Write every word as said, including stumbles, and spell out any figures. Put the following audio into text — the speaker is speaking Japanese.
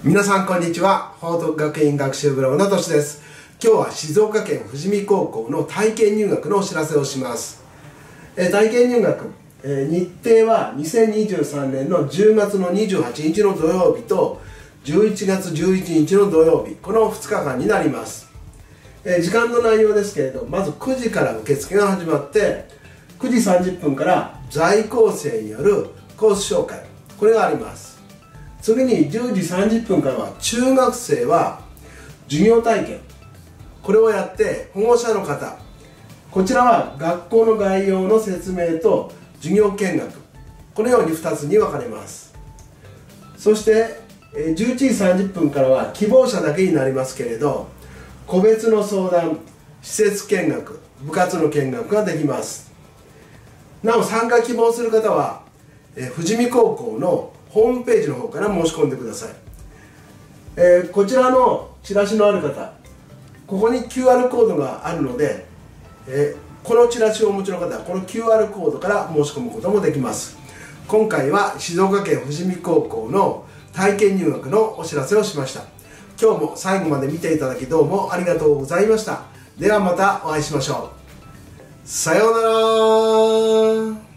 皆さんこんにちは。報徳学院学習ブログのとしです。今日は静岡県富士見高校の体験入学のお知らせをします。えー、体験入学、えー、日程はにせんにじゅうさんねんのじゅうがつのにじゅうはちにちの土曜日とじゅういちがつじゅういちにちの土曜日、このふつかかんになります。えー、時間の内容ですけれど、まずくじから受付が始まってくじさんじゅっぷんから在校生によるコース紹介、これがあります。次にじゅうじさんじゅっぷんからは中学生は授業体験、これをやって保護者の方、こちらは学校の概要の説明と授業見学、このようにふたつに分かれます。そしてじゅういちじさんじゅっぷんからは希望者だけになりますけれど、個別の相談、施設見学、部活の見学ができます。なお参加希望する方は富士見高校のホームページの方から申し込んでください。えー、こちらのチラシのある方、ここに キューアール コードがあるので、えー、このチラシをお持ちの方はこの キューアール コードから申し込むこともできます。今回は静岡県富士見高校の体験入学のお知らせをしました。今日も最後まで見ていただきどうもありがとうございました。ではまたお会いしましょう。さようなら。